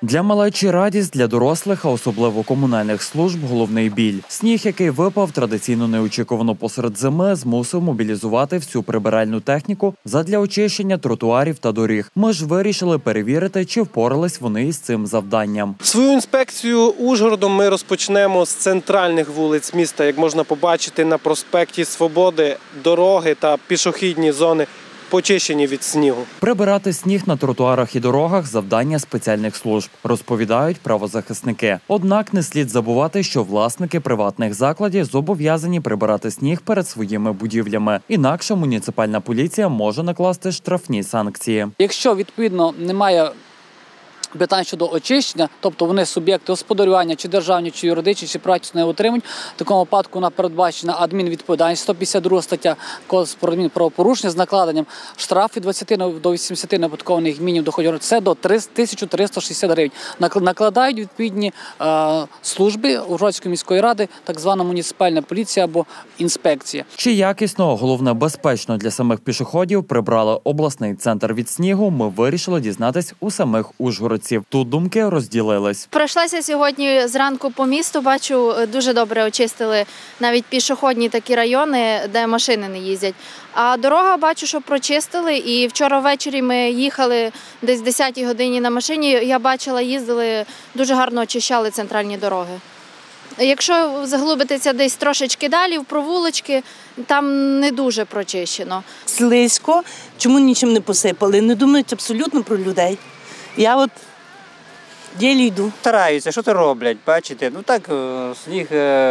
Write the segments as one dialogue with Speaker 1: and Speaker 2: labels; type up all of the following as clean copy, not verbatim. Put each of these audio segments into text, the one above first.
Speaker 1: Для малечі радість, для дорослих, а особливо комунальних служб – головний біль. Сніг, який випав традиційно неочікувано посеред зими, змусив мобілізувати всю прибиральну техніку задля очищення тротуарів та доріг. Ми ж вирішили перевірити, чи впорались вони із цим завданням.
Speaker 2: Свою інспекцію Ужгородом ми розпочнемо з центральних вулиць міста. Як можна побачити, на проспекті Свободи дороги та пішохідні зони почищені від снігу.
Speaker 1: Прибирати сніг на тротуарах і дорогах – завдання спеціальних служб, розповідають правозахисники. Однак не слід забувати, що власники приватних закладів зобов'язані прибирати сніг перед своїми будівлями. Інакше муніципальна поліція може накласти штрафні санкції.
Speaker 3: Якщо, відповідно, немає питань щодо очищення, тобто вони суб'єкти господарювання, чи державні, чи юридичні, чи приватні не отримують, в такому випадку вона передбачена адмінвідповідальність, 152 стаття Кодексу про адмінправопорушення з накладенням штраф від 20 до 80 неоподаткованих мінімумів доходів. Це до 1360 гривень. Накладають відповідні служби Ужгородської міської ради, так звана муніципальна поліція або інспекція.
Speaker 1: Чи якісно, головне безпечно для самих пішоходів прибрали обласний центр від снігу, ми вирішили дізнатись у самих ужгородців. Тут думки розділились.
Speaker 4: Пройшлася сьогодні зранку по місту, бачу, дуже добре очистили навіть пішохідні такі райони, де машини не їздять. А дорога, бачу, що прочистили, і вчора ввечері ми їхали десь в 10-й годині на машині, я бачила, їздили, дуже гарно очищали центральні дороги. Якщо заглибитися десь трошечки далі, в провулочки, там не дуже прочищено.
Speaker 5: Слизько, чому нічим не посипали, не думають абсолютно про людей. Я от ділі йду.
Speaker 6: Стараються, що то роблять, бачите. Ну так, сніг,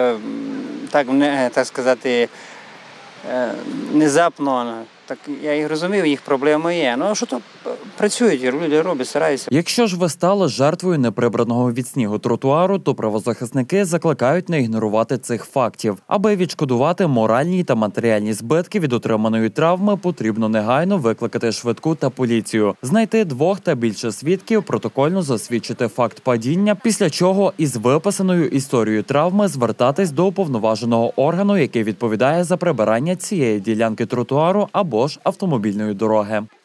Speaker 6: так сказати, внезапно. Так я їх розумів, їх проблеми є. Ну, що то працюють, люди роблять, стараються.
Speaker 1: Якщо ж ви стали жертвою неприбраного від снігу тротуару, то правозахисники закликають не ігнорувати цих фактів. Аби відшкодувати моральні та матеріальні збитки від отриманої травми, потрібно негайно викликати швидку та поліцію, знайти 2 та більше свідків, протокольно засвідчити факт падіння, після чого із виписаною історією травми звертатись до уповноваженого органу, який відповідає за прибирання цієї ділянки тротуару або ж автомобільної дороги.